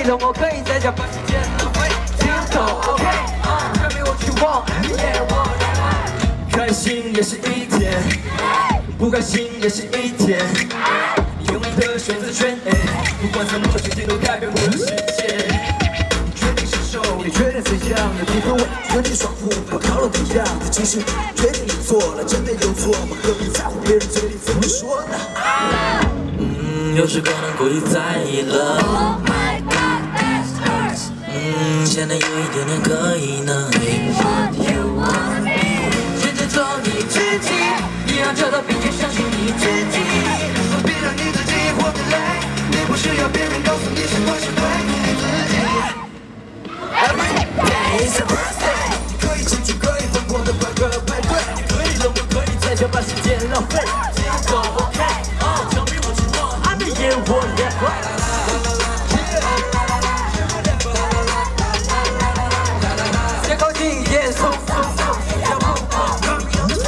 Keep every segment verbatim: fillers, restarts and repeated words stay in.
以了，我可以在家把时间浪费，这样都 OK。Tell me what you want， yeah， 我开心也是一天，不开心也是一天。你有你的选择权，不管怎么决定都改变我的世界。你决定承受，你决定怎样，有地方我决定爽服，我靠了怎样的情绪，决定你错了，真的有错吗？何必在乎别人嘴里怎么说呢？嗯，有时可能过于在意了。Oh my God, that hurts。嗯，现在有一点点可以呢。Be what you want me。选择做你自己，你要找到并且相信你自己。别让你自己活得累，你不需要别人告诉你什么是对你自己。Every day is a birthday， 你可以庆祝，可以疯狂的办个派对，你可以冷，我可以在家把时间浪费，这样都 OK。Tell me what you want，I mean yeah whatever。再靠近一点，冲冲冲，要不我更有错。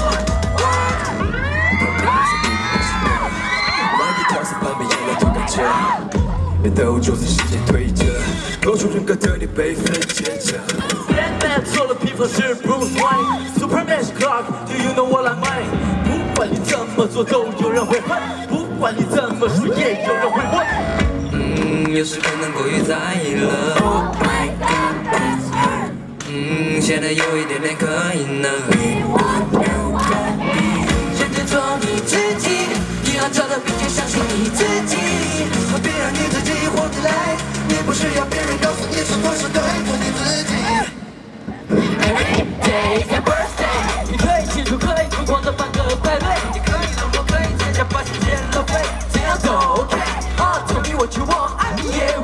来给调色盘面，也来种感觉，别都就在时间推着，构筑人格的你被分解着。Batman 做了披风是 Bruce Wayne，Superman 是 Clark，Do you know what I mean？ 不管你怎么做，都有人会恨；不管你怎么说，也有人会问。嗯，有时可能过于在意了。Oh my God, that's hurt。嗯，现在有一点点可以呢。Be what you want me。选择做你自己，你要找到并且相信你自己。别让你自己活得累，你不需要别人告诉你什么是对的你自己。Every day is your birthday， 你可以庆祝，可以疯狂的办个派对，你可以冷漠，可以在家把时间浪费，这样都 OK。Tell me what you want，I mean yeah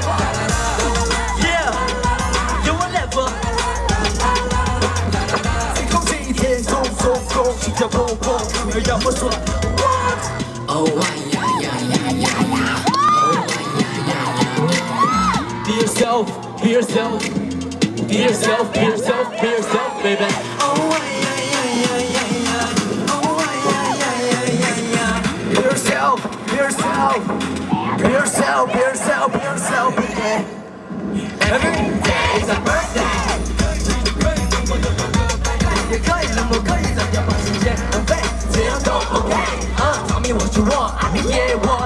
whatever。Yeah，you whatever。空气一天，空空空，心跳砰砰，没有要我说 What？Oh呀呀呀呀呀 ！Oh呀呀呀呀 ！Be yourself, be yourself, be yourself, be yourself, be yourself, baby. Oh呀呀呀呀呀 ！Oh呀呀呀呀呀 ！Be yourself, be yourself, be yourself, be yourself, be yourself, baby. Every day is a birthday。也可以冷漠，可以在家把时间浪费，这样都 OK。Tell me what you want, I mean yeah what。